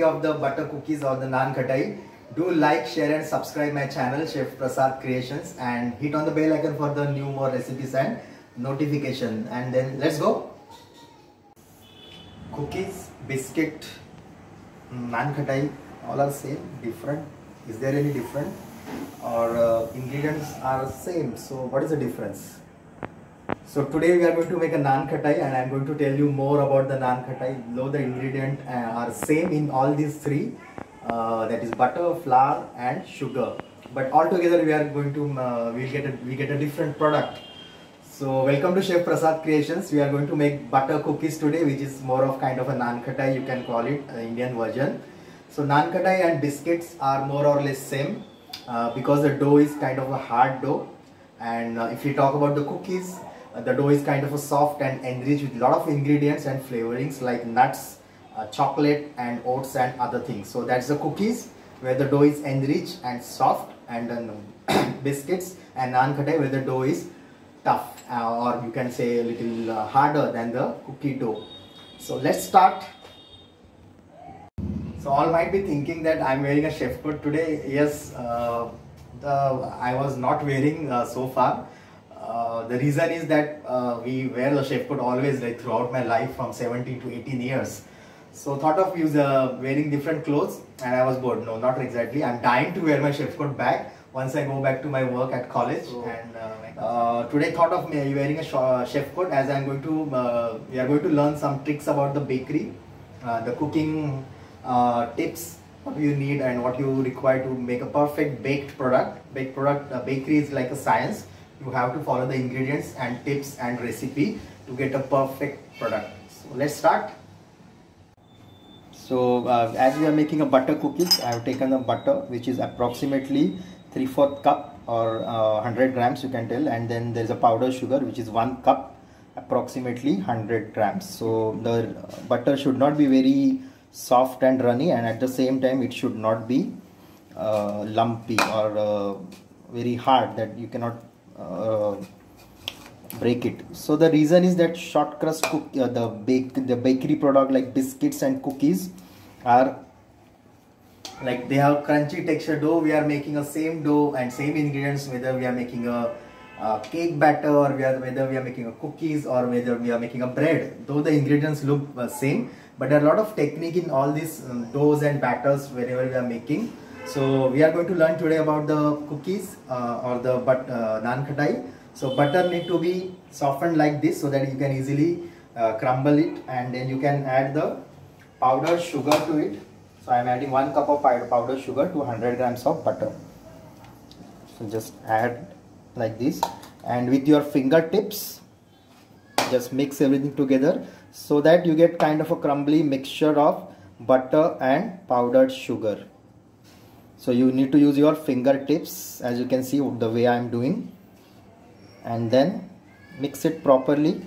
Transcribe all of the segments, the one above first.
recipe of the butter cookies or the naan khatai, do like, share and subscribe my channel Chef Prasad Creations and hit on the bell icon for the new more recipes and notification. And then let's go. Cookies, biscuit, naan khatai, all are same, different. Is there any different? Or ingredients are same, so what is the difference? So today we are going to make a naan khatai and I am going to tell you more about the naan khatai. Though the ingredients are same in all these three, that is butter, flour and sugar, but all together we are going to we get a different product. So welcome to Chef Prasad Creations. We are going to make butter cookies today, which is more of kind of a naan khatai, you can call it, Indian version. So naan khatai and biscuits are more or less same because the dough is kind of a hard dough, and if we talk about the cookies, the dough is kind of a soft and enriched with a lot of ingredients and flavorings like nuts, chocolate and oats and other things. So that's the cookies where the dough is enriched and soft, and then biscuits and naan khatai where the dough is tough or you can say a little harder than the cookie dough. So let's start. So all might be thinking that I'm wearing a chef coat today. Yes, I was not wearing so far. The reason is that we wear the chef coat always, like throughout my life from 17 to 18 years. So thought of wearing different clothes and I was bored. No, not exactly. I'm dying to wear my chef coat back once I go back to my work at college. And today thought of me wearing a chef coat as I'm going to, we are going to learn some tricks about the bakery, the cooking tips, what you need and what you require to make a perfect baked product. Bakery is like a science. You have to follow the ingredients and tips and recipe to get a perfect product. So let's start. So as we are making a butter cookies, I have taken a butter which is approximately 3/4 cup or 100 grams you can tell, and then there is a powdered sugar which is 1 cup, approximately 100 grams. So the butter should not be very soft and runny, and at the same time it should not be lumpy or very hard that you cannot break it. So the reason is that short crust the bakery product like biscuits and cookies are like they have crunchy texture dough. We are making a same dough and same ingredients, whether we are making a cake batter or whether we are making a cookies or whether we are making a bread. Though the ingredients look same, but there are a lot of technique in all these doughs and batters wherever we are making. So we are going to learn today about the cookies or the naan khatai. So butter need to be softened like this so that you can easily crumble it, and then you can add the powdered sugar to it. So I am adding 1 cup of powdered sugar to 100 grams of butter. So just add like this, and with your fingertips just mix everything together so that you get kind of a crumbly mixture of butter and powdered sugar. So you need to use your fingertips, as you can see the way I am doing, and then mix it properly.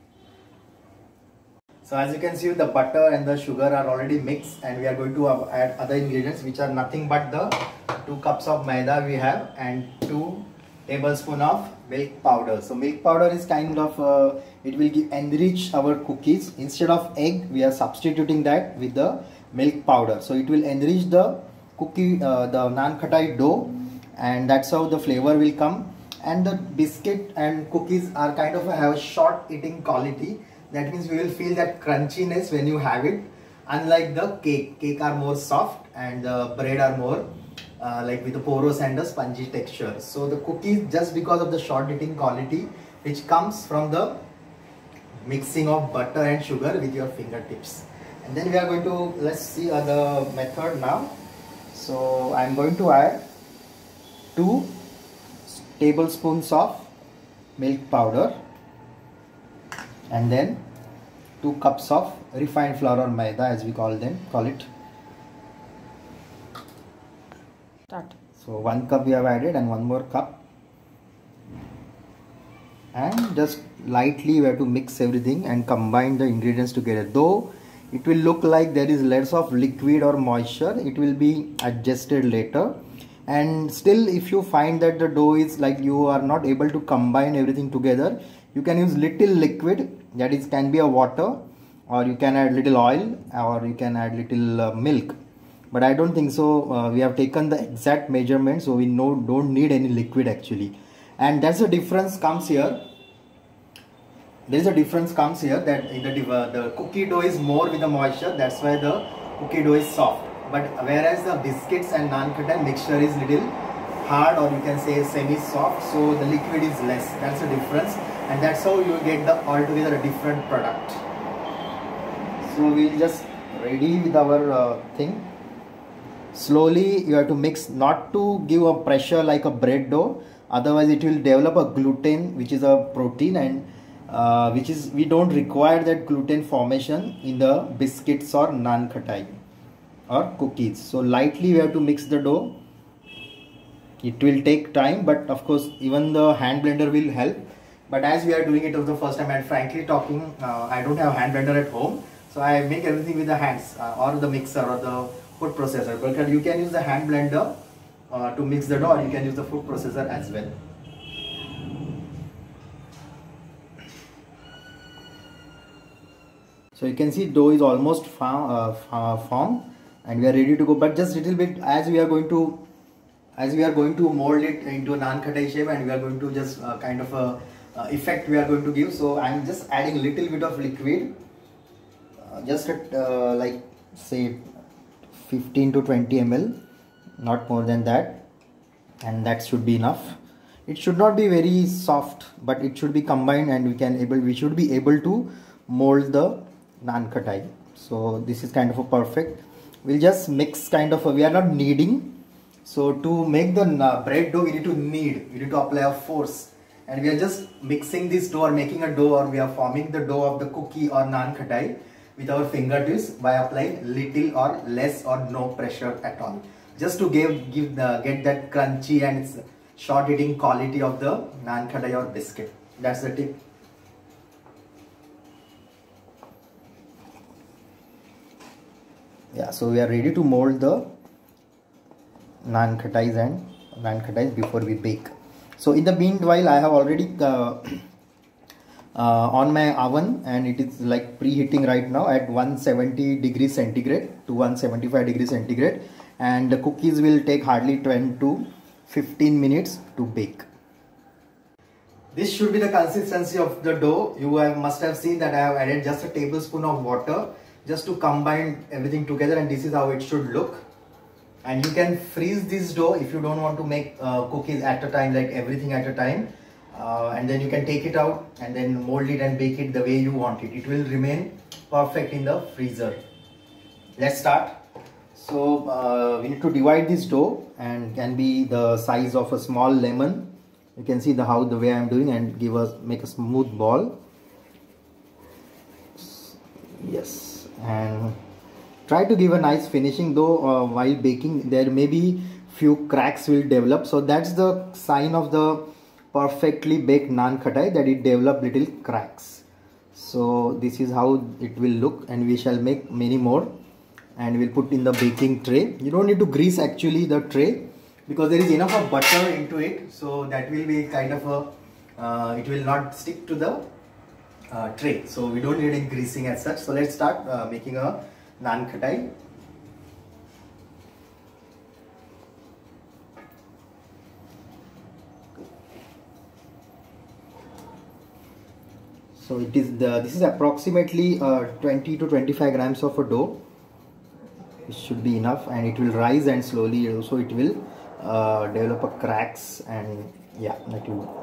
So as you can see, the butter and the sugar are already mixed, and we are going to add other ingredients which are nothing but the 2 cups of maida we have and 2 tablespoons of milk powder. So milk powder is kind of it will enrich our cookies. Instead of egg, we are substituting that with the milk powder, so it will enrich the cookie, the naan khatai dough, and that's how the flavor will come. And the biscuit and cookies are kind of have a short eating quality. That means we will feel that crunchiness when you have it, unlike the cake are more soft and the bread are more like with the porous and the spongy texture. So the cookies, just because of the short eating quality which comes from the mixing of butter and sugar with your fingertips. And then we are going to, let's see the method now. So I am going to add 2 tablespoons of milk powder and then 2 cups of refined flour or maida, as we call it. Start. So 1 cup we have added and 1 more cup, and just lightly we have to mix everything and combine the ingredients together. Though it will look like there is less of liquid or moisture, it will be adjusted later. And still, if you find that the dough is like you are not able to combine everything together, you can use little liquid, that is can be a water, or you can add little oil, or you can add little milk. but I don't think so. We have taken the exact measurement, so we don't need any liquid actually. And that's the difference comes here. There is a difference comes here that in the cookie dough is more with the moisture. That's why the cookie dough is soft. But whereas the biscuits and naan khatai mixture is little hard, or you can say semi-soft, so the liquid is less. That's the difference, and that's how you get the altogether a different product. So we'll just ready with our thing. Slowly you have to mix, not to give a pressure like a bread dough, otherwise it will develop a gluten, which is a protein, and we don't require that gluten formation in the biscuits or naan khatai or cookies. So lightly we have to mix the dough. It will take time, but of course even the hand blender will help. But as we are doing it for the first time, and frankly talking, I don't have hand blender at home, so I make everything with the hands or the mixer or the food processor. But you can use the hand blender to mix the dough, or you can use the food processor as well. So you can see dough is almost formed, and we are ready to go. But just little bit, as we are going to mold it into a naan khatai shape, and we are going to just kind of a effect we are going to give. So I am just adding little bit of liquid, just at like say 15 to 20 ml, not more than that, and that should be enough. It should not be very soft, but it should be combined, and we should be able to mold the naan khatai. So this is kind of a perfect. We'll just mix kind of we are not kneading. So to make the bread dough, we need to apply a force, and we are just mixing this dough or making a dough, or we are forming the dough of the cookie or naan khatai with our fingertips by applying little or less or no pressure at all, just to get that crunchy and short eating quality of the naan khatai or biscuit. That's the tip. Yeah, so we are ready to mold the naan khatais before we bake. So in the meanwhile, I have already on my oven, and it is like preheating right now at 170 degrees centigrade to 175 degrees centigrade, and the cookies will take hardly 10 to 15 minutes to bake. This should be the consistency of the dough. You must have seen that I have added just a tablespoon of water just to combine everything together, and this is how it should look. And you can freeze this dough if you don't want to make cookies at a time, like everything at a time, and then you can take it out and then mold it and bake it the way you want it. It will remain perfect in the freezer. Let's start. So we need to divide this dough, and can be the size of a small lemon. You can see the way I am doing, and make a smooth ball. Yes, and try to give a nice finishing, though while baking there may be few cracks will develop, so that's the sign of the perfectly baked naan khatai, that it develop little cracks. So this is how it will look, and we shall make many more, and we'll put in the baking tray. You don't need to grease actually the tray, because there is enough of butter into it, so that will be kind of a it will not stick to the tray, so we don't need any greasing as such. So let's start making a naan khatai. So this is approximately 20 to 25 grams of a dough. It should be enough, and it will rise, and slowly also it will develop a cracks, and yeah, that will.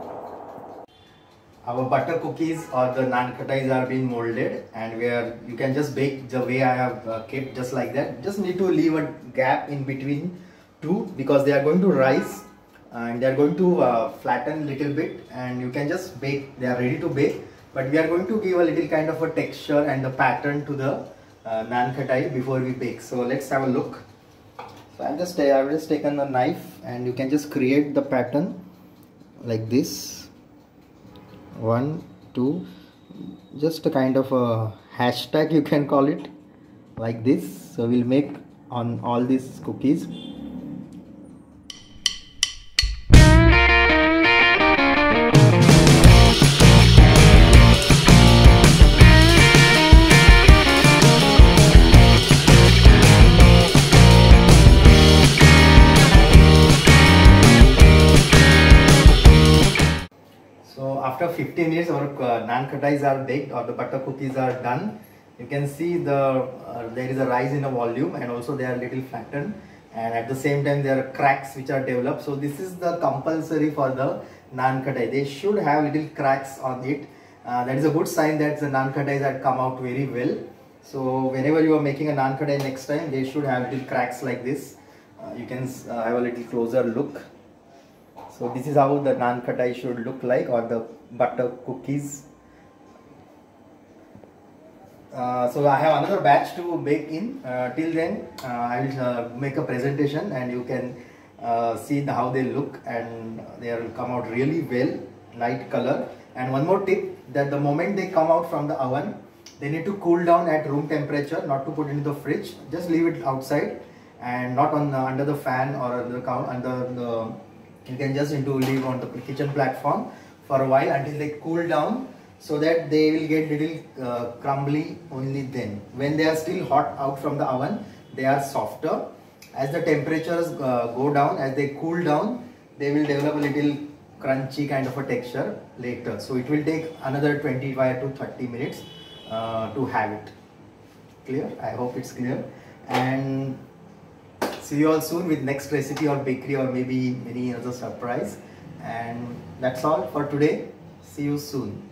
Our butter cookies or the naan khatais are being molded, and you can just bake the way I have kept, just like that. Just need to leave a gap in between two, because they are going to rise and they are going to flatten little bit, and you can just bake. They are ready to bake, but we are going to give a little kind of a texture and the pattern to the naan khatai before we bake. So let's have a look. So I've just taken the knife, and you can just create the pattern like this. 1, 2, just a kind of a hashtag, you can call it, like this. So we'll make on all these cookies. 15 minutes our naan khatais are baked or the butter cookies are done. You can see there is a rise in the volume, and also they are little flattened, and at the same time there are cracks which are developed. So this is the compulsory for the naan khatai. They should have little cracks on it. That is a good sign that the naan khatais had come out very well. So whenever you are making a naan khatai next time, they should have little cracks like this. You can have a little closer look. So this is how the naan khatai should look like, or the butter cookies. So I have another batch to bake in. Till then, I will make a presentation, and you can see how they look, and they will come out really well, light color. And one more tip, that the moment they come out from the oven, they need to cool down at room temperature, not to put into the fridge. Just leave it outside and not on under the fan or you can just leave on the kitchen platform for a while until they cool down, so that they will get little crumbly only then. When they are still hot out from the oven, they are softer. As the temperatures go down, as they cool down, they will develop a little crunchy kind of a texture later. So it will take another 25 to 30 minutes to have it. Clear? I hope it's clear. And see you all soon with next recipe or bakery, or maybe any other surprise. And that's all for today. See you soon.